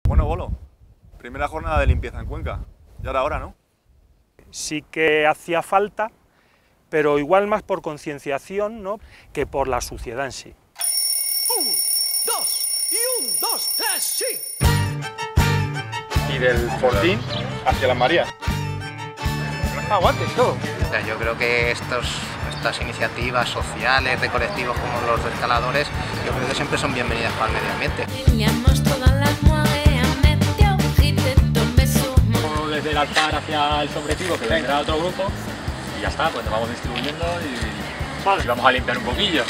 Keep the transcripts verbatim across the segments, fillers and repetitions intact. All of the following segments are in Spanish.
Bueno, Bolo, primera jornada de limpieza en Cuenca. Ya era hora, ¿no? Sí que hacía falta, pero igual más por concienciación, ¿no?, que por la suciedad en sí. Un, dos, y un, dos, tres, sí. Y del Fortín hacia las Marías. Aguantes todo. O sea, yo creo que estos, estas iniciativas sociales de colectivos como los de escaladores, yo creo que siempre son bienvenidas para el medio ambiente. Desde el altar hacia el sombretivo, que vendrá otro grupo, y ya está, pues nos vamos distribuyendo y, vale, y vamos a limpiar un poquillo.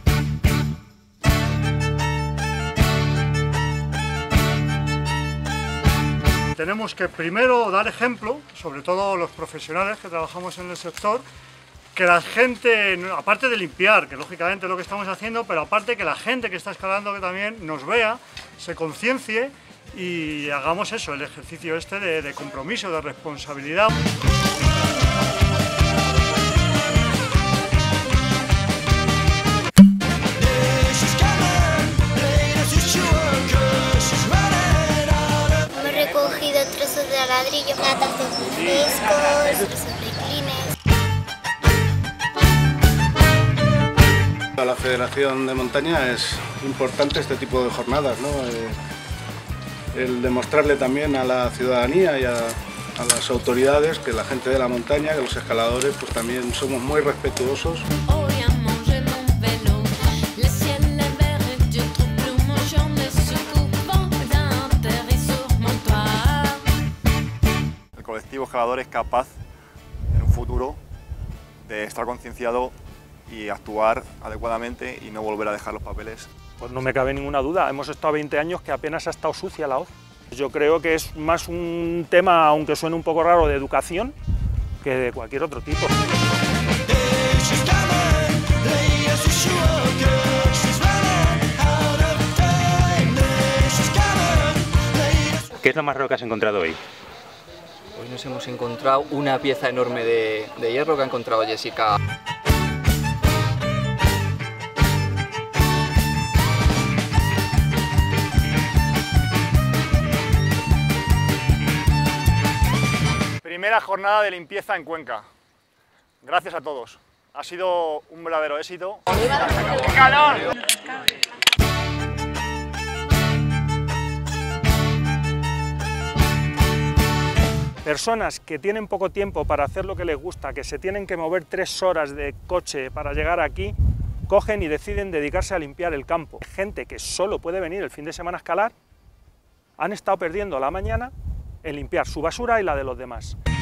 Tenemos que primero dar ejemplo, sobre todo los profesionales que trabajamos en el sector, que la gente, aparte de limpiar, que lógicamente es lo que estamos haciendo, pero aparte que la gente que está escalando que también nos vea, se conciencie y hagamos eso, el ejercicio este de, de compromiso, de responsabilidad. Hemos recogido trozos de ladrillo, latas de discos, trozos de clines. Para la Federación de Montaña es importante este tipo de jornadas, ¿no? Eh, el demostrarle también a la ciudadanía y a, a las autoridades que la gente de la montaña, que los escaladores, pues también somos muy respetuosos. El colectivo escalador es capaz, en un futuro, de estar concienciado y actuar adecuadamente y no volver a dejar los papeles. Pues no me cabe ninguna duda, hemos estado veinte años que apenas ha estado sucia la hoz. Yo creo que es más un tema, aunque suene un poco raro, de educación que de cualquier otro tipo. ¿Qué es lo más raro que has encontrado hoy? Hoy nos hemos encontrado una pieza enorme de, de hierro que ha encontrado Jessica. Primera jornada de limpieza en Cuenca. Gracias a todos. Ha sido un verdadero éxito. ¡Qué calor! Personas que tienen poco tiempo para hacer lo que les gusta, que se tienen que mover tres horas de coche para llegar aquí, cogen y deciden dedicarse a limpiar el campo. Gente que solo puede venir el fin de semana a escalar, han estado perdiendo la mañana en limpiar su basura y la de los demás.